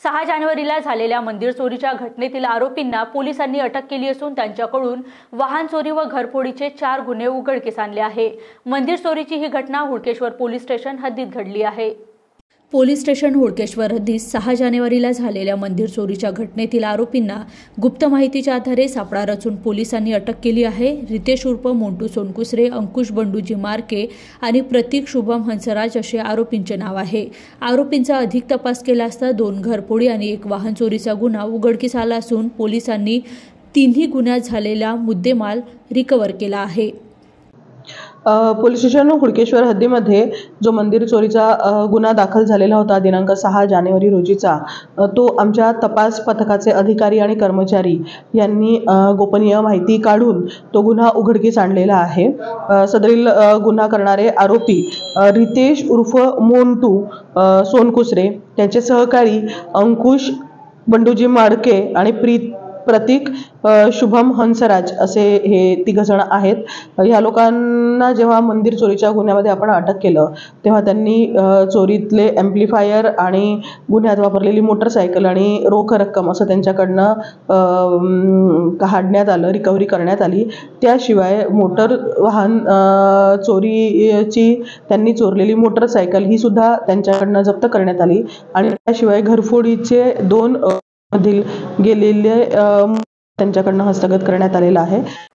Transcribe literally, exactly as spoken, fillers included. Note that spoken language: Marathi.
सहा जानेवारीला झालेल्या मंदिर चोरीच्या घटनेतील आरोपींना पोलिसांनी अटक केली असून त्यांच्याकडून वाहन चोरी व घरफोडीचे चार गुन्हे उघडकीस आणले आहे। मंदिर चोरीची ही घटना हुडकेश्वर पोलीस स्टेशन हद्दीत घडली आहे। पोलीस स्टेशन हुडकेश्वर हद्दीत सहा जानेवारीला झालेल्या मंदिर चोरीच्या घटनेतील आरोपींना गुप्त माहितीच्या आधारे सापळा रचून पोलिसांनी अटक केली आहे। रितेश उर्फ मोंटू सोनकुसरे, अंकुश बंडूजी मार्के आणि प्रतीक शुभम हंसराज असे आरोपींचे नाव आहे। आरोपींचा अधिक तपास केला असता दोन घरफोडी आणि एक वाहन चोरीचा गुन्हा उघडकीस आला असून पोलिसांनी तिन्ही गुन्ह्यात झालेला मुद्देमाल रिकव्हर केला आहे। पोलीस स्टेशन हुडकेश्वर हद्दीमध्ये जो मंदिर चोरीचा गुन्हा दाखल झालेला होता दिनांक सहा जानेवारी रोजीचा, तो आमच्या तपास पथकाचे अधिकारी आणि कर्मचारी यांनी गोपनीय माहिती काढून तो गुन्हा उघडकीस आणलेला आहे। सदरील गुन्हा करणारे आरोपी रितेश उर्फ मोंटू सोनकुसरे, त्यांचे सहकारी अंकुश बंडूजी माडके आणि प्रीत प्रतीक शुभम हंसराज असे हे तिघजण आहेत। ह्या लोकांना जेव्हा मंदिर चोरीच्या गुन्ह्यामध्ये आपण अटक केलं तेव्हा त्यांनी चोरीतले ॲम्प्लिफायर आणि गुन्ह्यात वापरलेली मोटरसायकल आणि रोख रक्कम असं त्यांच्याकडनं काढण्यात आलं, रिकव्हरी करण्यात आली। त्याशिवाय मोटर वाहन चोरीची त्यांनी चोरलेली मोटरसायकल ही सुद्धा त्यांच्याकडनं जप्त करण्यात आली आणि त्याशिवाय घरफोडीचे दोन मधील गेलेले त्यांच्याकडनं हस्तगत करण्यात आलेला आहे।